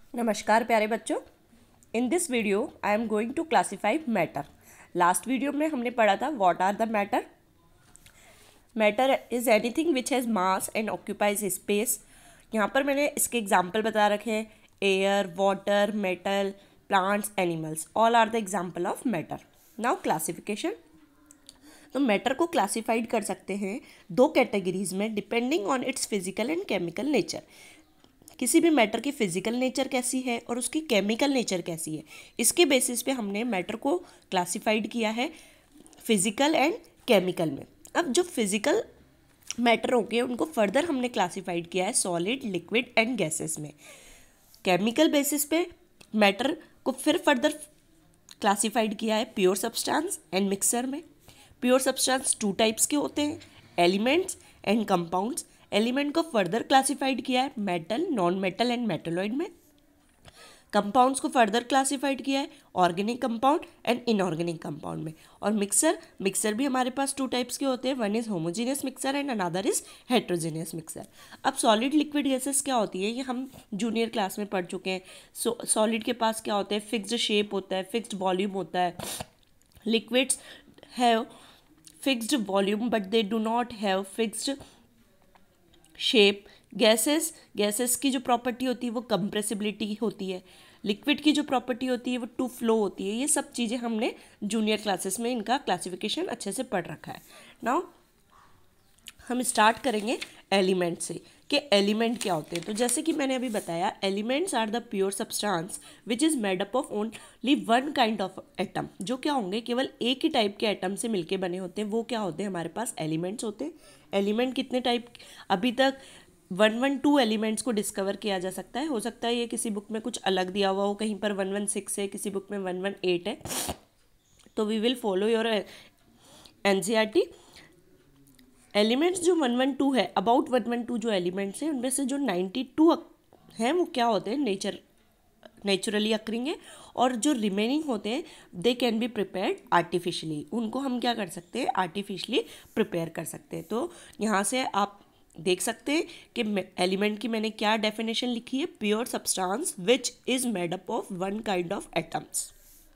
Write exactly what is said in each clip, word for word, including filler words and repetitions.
नमस्कार प्यारे बच्चों। In this video I am going to classify matter. Last video में हमने पढ़ा था what are the matter. Matter is anything which has mass and occupies space. यहाँ पर मैंने इसके एग्जाम्पल बता रखे हैं। Air, water, metal, plants, animals, all are the example of matter. Now classification. तो मैटर को क्लासिफाइड कर सकते हैं दो कैटेगरीज में depending on its physical and chemical nature. किसी भी मैटर की फिजिकल नेचर कैसी है और उसकी केमिकल नेचर कैसी है, इसके बेसिस पे हमने मैटर को क्लासिफाइड किया है फिजिकल एंड केमिकल में। अब जो फिजिकल मैटर होंगे उनको फर्दर हमने क्लासिफाइड किया है सॉलिड, लिक्विड एंड गैसेस में। केमिकल बेसिस पे मैटर को फिर फर्दर क्लासिफाइड किया है प्योर सब्सटेंस एंड मिक्सर में। प्योर सब्सटेंस टू टाइप्स के होते हैं, एलिमेंट्स एंड कंपाउंड्स। एलिमेंट को फर्दर क्लासिफाइड किया है metal, non metal and metalloid में। कंपाउंड्स को फर्दर क्लासिफाइड किया है organic compound and inorganic compound में। और मिक्सर मिक्सर भी हमारे पास टू टाइप्स के होते हैं, one is homogeneous mixer and another is heterogeneous mixer. अब सॉलिड लिक्विड गैसेस क्या होती है, ये हम जूनियर क्लास में पढ़ चुके हैं। सो सॉलिड के पास क्या होता है, फिक्स्ड शेप होता है, फिक्स्ड वॉल्यूम होता है। Liquids have fixed volume but they do not have fixed shape. Gases gases की जो प्रॉपर्टी होती है वो कंप्रेसिबिलिटी होती है। लिक्विड की जो प्रॉपर्टी होती है वो टू फ्लो होती है। ये सब चीज़ें हमने जूनियर क्लासेस में इनका क्लासिफिकेशन अच्छे से पढ़ रखा है। नाउ हम स्टार्ट करेंगे एलिमेंट से कि एलिमेंट क्या होते हैं। तो जैसे कि मैंने अभी बताया, elements are the pure substance which is made up of only one kind of atom. जो क्या होंगे, केवल एक ही टाइप के एटम से मिलके बने होते हैं, वो क्या होते हैं, हमारे पास एलिमेंट्स होते हैं। एलिमेंट कितने टाइप, अभी तक वन वन टू एलिमेंट्स को डिस्कवर किया जा सकता है। हो सकता है ये किसी बुक में कुछ अलग दिया हुआ हो, कहीं पर वन वन सिक्स है, किसी बुक में वन वन एट है। तो we will follow your NCERT. Elements जो वन वन टू है, अबाउट वन वन टू जो एलिमेंट्स हैं उनमें से जो नाइन्टी टू हैं वो क्या होते हैं, नेचर नेचुरली अक्रिंग है। और जो रिमेनिंग होते हैं they can be prepared artificially. उनको हम क्या कर सकते हैं, आर्टिफिशियली प्रिपेयर कर सकते हैं। तो यहाँ से आप देख सकते हैं कि एलिमेंट की मैंने क्या डेफिनेशन लिखी है, pure substance which is made up of one kind of atoms.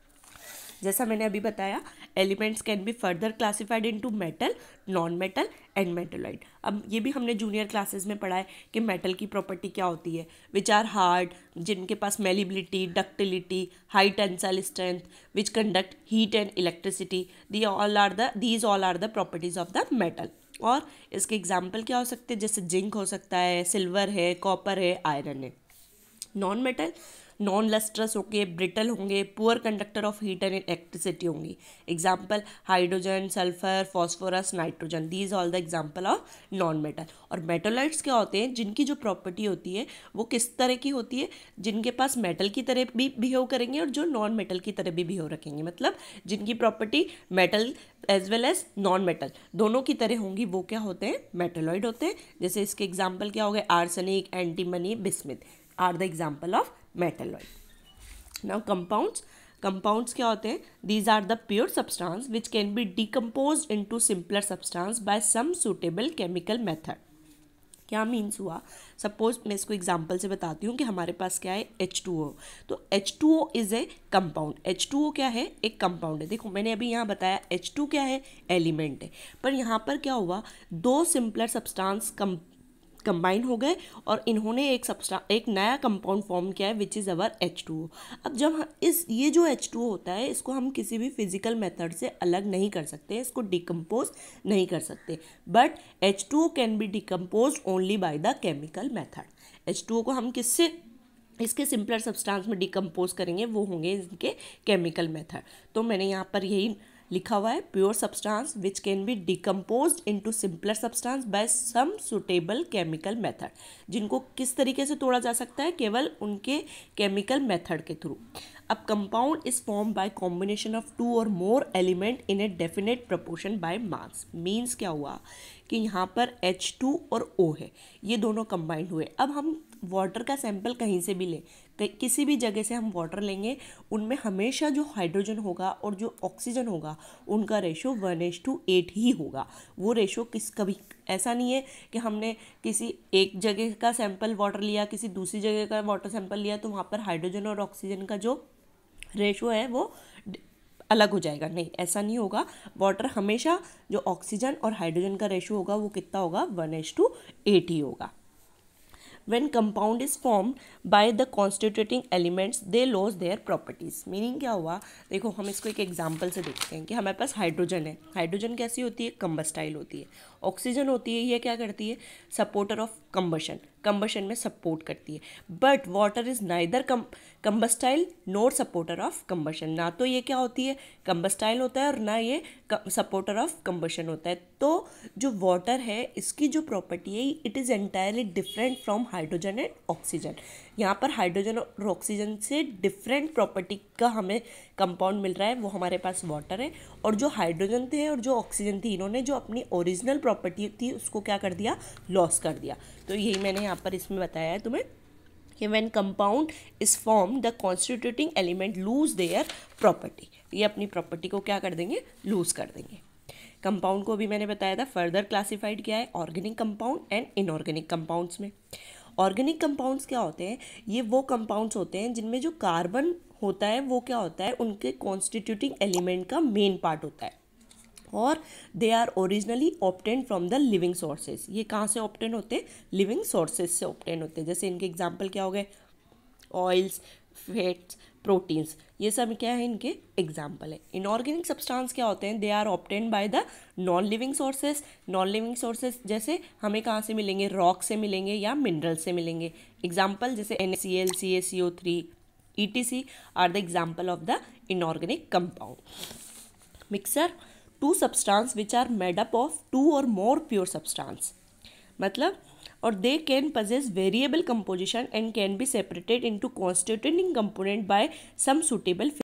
जैसा मैंने अभी बताया, elements can be further classified into metal, non metal and metalloid. अब ये भी हमने जूनियर क्लासेस में पढ़ा है कि मेटल की प्रॉपर्टी क्या होती है, विच आर हार्ड, जिनके पास malleability, ductility, high tensile strength, which conduct heat and electricity. The all are the these all are the properties of the metal. और इसके एग्जाम्पल क्या हो सकते हैं, जैसे जिंक हो सकता है, सिल्वर है, कॉपर है, आयरन है। नॉन मेटल नॉन लस्ट्रस होंगे, ब्रिटल होंगे, poor conductor of heat and electricity होंगी। Example hydrogen, sulphur, phosphorus, nitrogen, these all the example of non metal. और मेटोलाइट्स क्या होते हैं, जिनकी जो प्रॉपर्टी होती है वो किस तरह की होती है, जिनके पास मेटल की तरह भी बिहेव करेंगे और जो नॉन मेटल की तरह भी बिहेव रखेंगे। मतलब जिनकी property metal as well as non metal दोनों की तरह होंगी, वो क्या होते हैं, मेटलॉइड होते हैं। जैसे इसके एग्जाम्पल क्या हो गए, arsenic, antimony, bismuth are the example of metalloid. Now compounds compounds क्या होते हैं, these are the pure substance which can be decompose into simpler substance by some suitable chemical method. क्या मीन्स हुआ, सपोज मैं इसको एग्जाम्पल से बताती हूँ कि हमारे पास क्या है, एच टू ओ। तो H two O is a compound. H two O क्या है, एक कंपाउंड है। देखो मैंने अभी यहाँ बताया एच टू क्या है, एलिमेंट है। पर यहाँ पर क्या हुआ, दो सिंपलर सब्सटेंस कम कंबाइन हो गए और इन्होंने एक सब्सटा एक नया कंपाउंड फॉर्म किया है which is our H two O. अब जब हम इस ये जो एच टू ओ होता है इसको हम किसी भी फिजिकल मेथड से अलग नहीं कर सकते, इसको डिकम्पोज नहीं कर सकते। But H two O can be decompose only by the chemical method. H two O को हम किससे, इसके सिंपलर सब्सटेंस में डिकम्पोज करेंगे, वो होंगे इनके केमिकल मेथड। तो मैंने यहाँ पर यही लिखा हुआ है, pure substance which can be decomposed into simpler substance by some suitable chemical method. जिनको किस तरीके से तोड़ा जा सकता है, केवल उनके केमिकल मेथड के थ्रू। अब compound is form by combination of two और more element in a definite proportion by mass. Means क्या हुआ कि यहाँ पर एच टू और O है, ये दोनों कंबाइंड हुए। अब हम वाटर का सैंपल कहीं से भी ले, किसी भी जगह से हम वाटर लेंगे, उनमें हमेशा जो हाइड्रोजन होगा और जो ऑक्सीजन होगा उनका ratio one H to eight ही होगा। वो रेशो किस कभी ऐसा नहीं है कि हमने किसी एक जगह का सैंपल वाटर लिया, किसी दूसरी जगह का वाटर सैंपल लिया तो वहाँ पर हाइड्रोजन और ऑक्सीजन का जो रेशो है वो अलग हो जाएगा। नहीं, ऐसा नहीं होगा। वाटर हमेशा जो ऑक्सीजन और हाइड्रोजन का रेशो होगा वो कितना होगा, वन एच टू एट ही होगा। When compound is formed by the constituting elements, they lose their properties. Meaning क्या हुआ, देखो हम इसको एक एग्जांपल से देखते हैं कि हमारे पास हाइड्रोजन है। हाइड्रोजन कैसी होती है, कंबस्टाइल होती है। ऑक्सीजन होती है, ये क्या करती है, सपोर्टर ऑफ कंबशन, कंबशन में सपोर्ट करती है। But water is neither combustible nor supporter of combustion, ना तो ये क्या होती है, कंबस्टाइल होता है और ना ये सपोर्टर ऑफ कंबशन होता है। तो जो वाटर है इसकी जो प्रॉपर्टी है it is entirely different from hydrogen and oxygen. यहाँ पर हाइड्रोजन और ऑक्सीजन से डिफरेंट प्रॉपर्टी का हमें कंपाउंड मिल रहा है, वो हमारे पास वाटर है। और जो हाइड्रोजन थे और जो ऑक्सीजन थी, इन्होंने जो अपनी ओरिजिनल प्रॉपर्टी थी उसको क्या कर दिया, लॉस कर दिया। तो यही मैंने यहाँ पर इसमें बताया है तुम्हें कि when compound is form the constituting element lose their property, ये अपनी प्रॉपर्टी को क्या कर देंगे, लूज कर देंगे। कंपाउंड को भी मैंने बताया था फर्दर क्लासिफाइड किया है organic compound and inorganic compounds में। ऑर्गेनिक कंपाउंड्स क्या होते हैं, ये वो कंपाउंड्स होते हैं जिनमें जो कार्बन होता है वो क्या होता है, उनके कॉन्स्टिट्यूटिंग एलिमेंट का मेन पार्ट होता है। और they are originally obtain from the living sources. ये कहाँ से ऑब्टेन होते हैं, लिविंग सोर्सेज से ऑब्टेन होते हैं। जैसे इनके एग्जाम्पल क्या हो गए, ऑयल्स, फैट्स, प्रोटीन्स, ये सब क्या है, इनके एग्जाम्पल है। इनऑर्गेनिक सब्सटेंस क्या होते हैं, they are obtain by the non living sources. Non living sources जैसे हमें कहाँ से मिलेंगे, रॉक से मिलेंगे या मिनरल से मिलेंगे। एग्जाम्पल जैसे N A C L, C A C O three, E T C are the example of the inorganic compound. Mixer, two substance which are made up of two और more pure substance, मतलब और they can possess variable composition and can be separated into constituting component by some suitable